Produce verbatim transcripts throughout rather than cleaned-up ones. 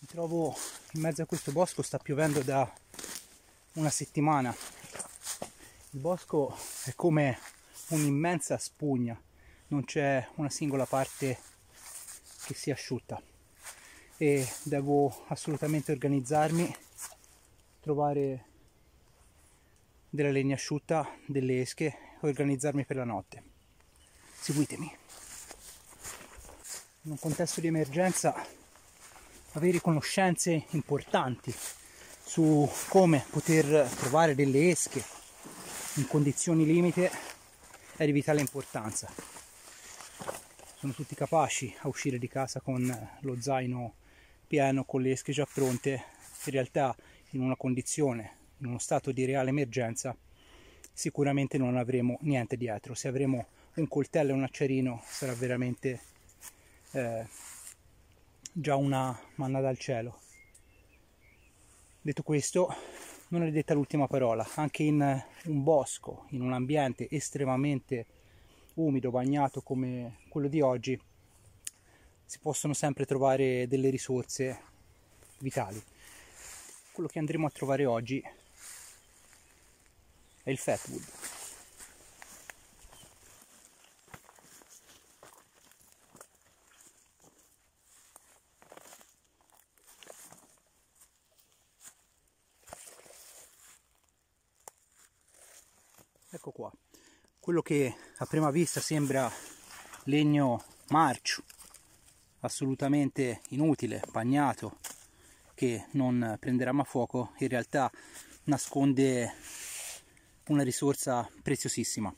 trovo in mezzo a questo bosco, sta piovendo da una settimana. Il bosco è come un'immensa spugna, non c'è una singola parte che sia asciutta e devo assolutamente organizzarmi, trovare della legna asciutta, delle esche e organizzarmi per la notte. Seguitemi. In un contesto di emergenza avere conoscenze importanti su come poter trovare delle esche in condizioni limite è di vitale importanza. Sono tutti capaci a uscire di casa con lo zaino pieno, con le esche già pronte. In realtà in una condizione, in uno stato di reale emergenza, sicuramente non avremo niente dietro. Se avremo un coltello e un acciarino sarà veramente eh, già una manna dal cielo. Detto questo, non è detta l'ultima parola. Anche in un bosco, in un ambiente estremamente umido, bagnato come quello di oggi, si possono sempre trovare delle risorse vitali. Quello che andremo a trovare oggi è il fatwood. Ecco qua, quello che a prima vista sembra legno marcio, assolutamente inutile, bagnato, che non prenderà mai fuoco, in realtà nasconde una risorsa preziosissima.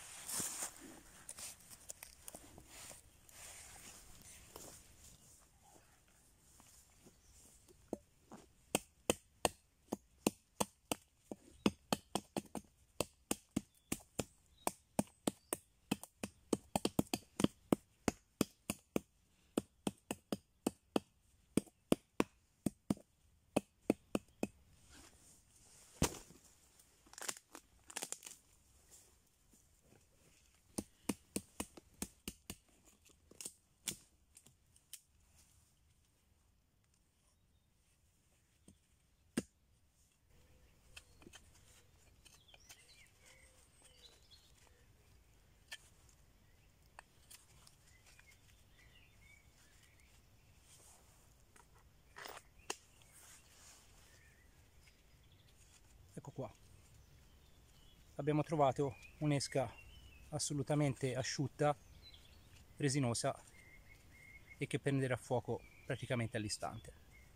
Ecco qua, abbiamo trovato un'esca assolutamente asciutta, resinosa e che prenderà fuoco praticamente all'istante.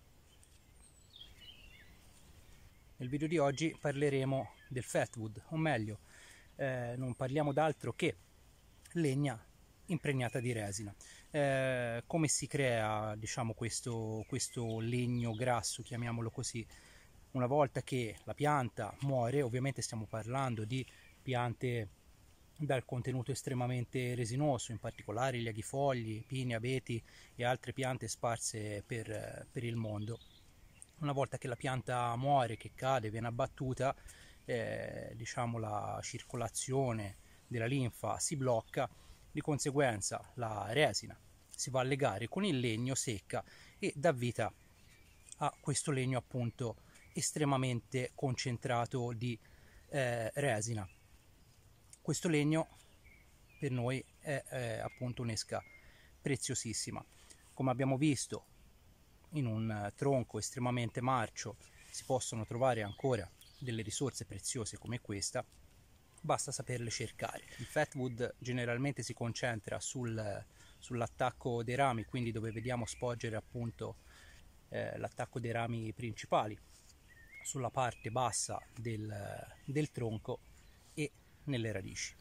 Nel video di oggi parleremo del fatwood, o meglio, eh, non parliamo d'altro che legna impregnata di resina. Eh, come si crea, diciamo, questo, questo legno grasso, chiamiamolo così? Una volta che la pianta muore, ovviamente stiamo parlando di piante dal contenuto estremamente resinoso, in particolare gli aghifogli, pini, abeti e altre piante sparse per, per il mondo. Una volta che la pianta muore, che cade, viene abbattuta, eh, diciamo la circolazione della linfa si blocca, di conseguenza la resina si va a legare con il legno, secca e dà vita a questo legno appunto estremamente concentrato di eh, resina. Questo legno per noi è, è appunto un'esca preziosissima. Come abbiamo visto, in un tronco estremamente marcio si possono trovare ancora delle risorse preziose come questa, basta saperle cercare. Il fatwood generalmente si concentra sul, sull'attacco dei rami, quindi dove vediamo sporgere appunto eh, l'attacco dei rami principali, sulla parte bassa del, del tronco e nelle radici.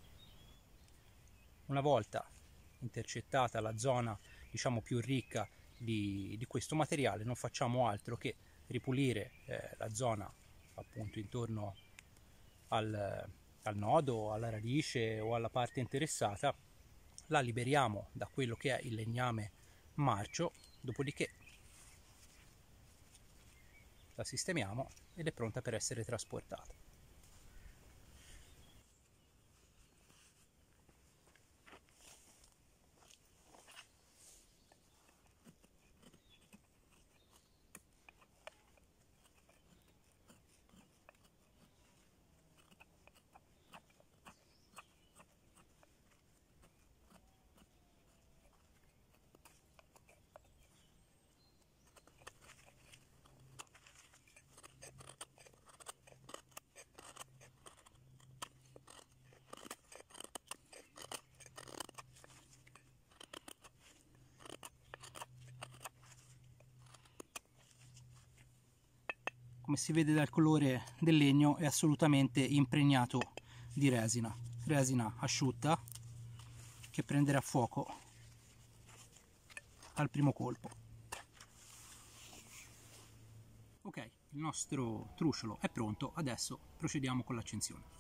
Una volta intercettata la zona, diciamo, più ricca di, di questo materiale, non facciamo altro che ripulire eh, la zona appunto intorno al, al nodo, alla radice o alla parte interessata, la liberiamo da quello che è il legname marcio, dopodiché la sistemiamo ed è pronta per essere trasportata. come si vede dal colore del legno, è assolutamente impregnato di resina, resina asciutta che prenderà fuoco al primo colpo. Ok, il nostro trusciolo è pronto, adesso procediamo con l'accensione.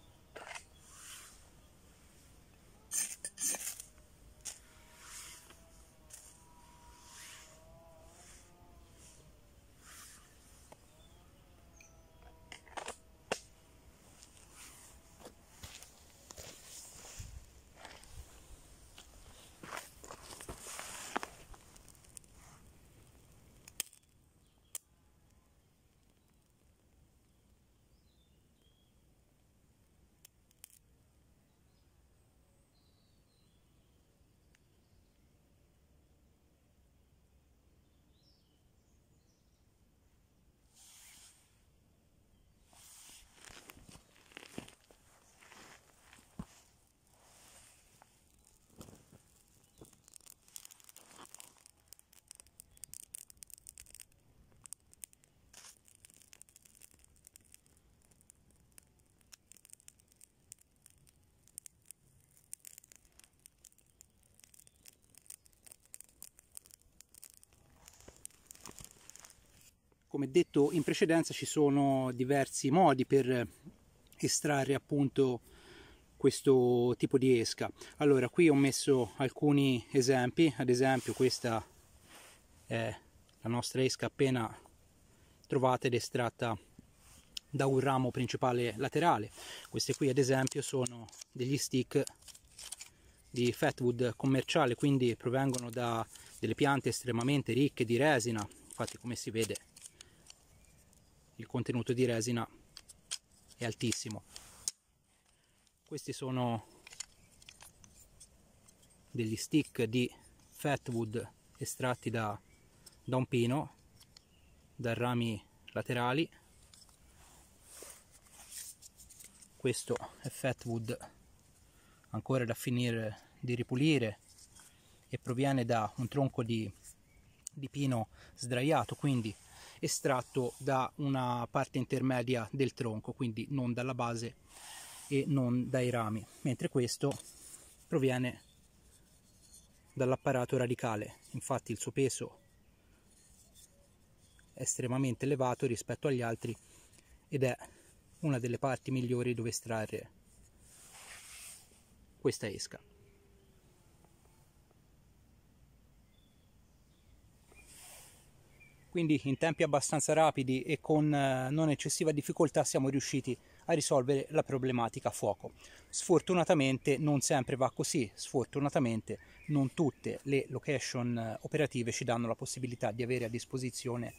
Come detto in precedenza, ci sono diversi modi per estrarre appunto questo tipo di esca. Allora, qui ho messo alcuni esempi, ad esempio questa è la nostra esca appena trovata ed estratta da un ramo principale laterale. Queste qui ad esempio sono degli stick di fatwood commerciale, quindi provengono da delle piante estremamente ricche di resina. Infatti, come si vede, il contenuto di resina è altissimo. Questi sono degli stick di fatwood estratti da, da un pino, da rami laterali. Questo è fatwood ancora da finire di ripulire e proviene da un tronco di, di pino sdraiato, quindi estratto da una parte intermedia del tronco, quindi non dalla base e non dai rami, mentre questo proviene dall'apparato radicale. Infatti il suo peso è estremamente elevato rispetto agli altri ed è una delle parti migliori dove estrarre questa esca. Quindi in tempi abbastanza rapidi e con non eccessiva difficoltà siamo riusciti a risolvere la problematica fuoco. Sfortunatamente non sempre va così, sfortunatamente non tutte le location operative ci danno la possibilità di avere a disposizione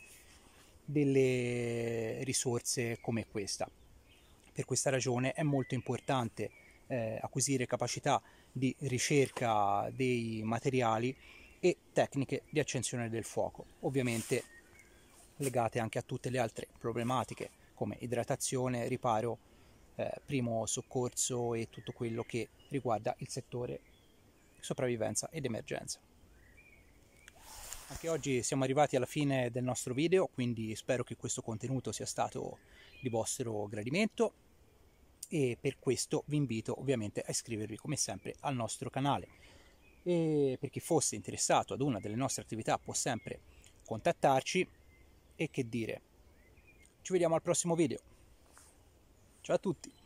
delle risorse come questa. Per questa ragione è molto importante eh, acquisire capacità di ricerca dei materiali e tecniche di accensione del fuoco, ovviamente legate anche a tutte le altre problematiche come idratazione, riparo, eh, primo soccorso e tutto quello che riguarda il settore sopravvivenza ed emergenza. Anche oggi siamo arrivati alla fine del nostro video, quindi spero che questo contenuto sia stato di vostro gradimento e per questo vi invito ovviamente a iscrivervi come sempre al nostro canale. E per chi fosse interessato ad una delle nostre attività può sempre contattarci. E che dire, ci vediamo al prossimo video. Ciao a tutti!